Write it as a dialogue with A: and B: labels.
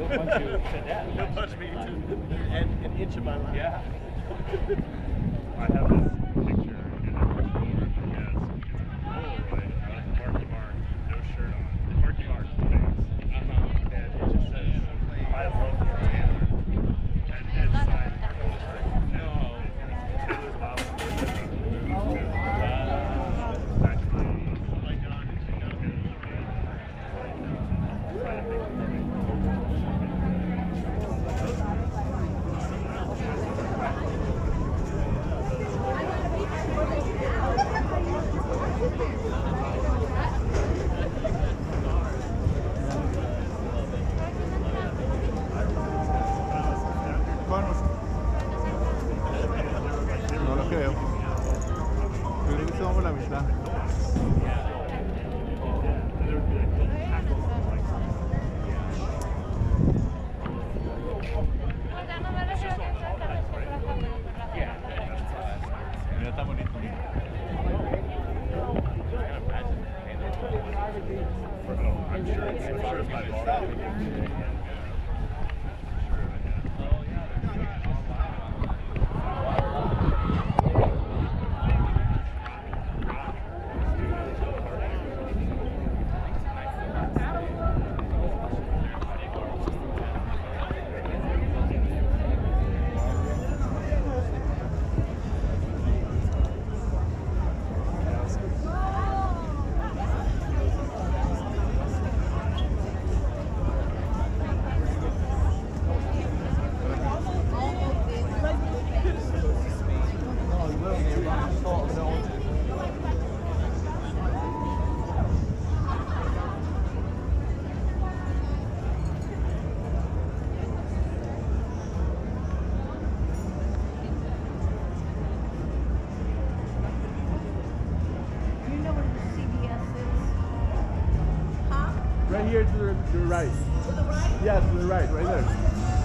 A: punch you to death.
B: He'll punch me to an inch of my life.
A: Yeah.
C: I have this picture in the folder because it's Polaroid of Marky Mark, no shirt on. Marky Mark's face. And it just says, I love Montana. And it's signed Polaroid. No. It was
D: No lo creo. Yo creo que estamos por la mitad. Mira, está bonito.
C: I'm sure it's my fault.
D: Right here to the right.
E: To the right?
D: Yes, to the right there.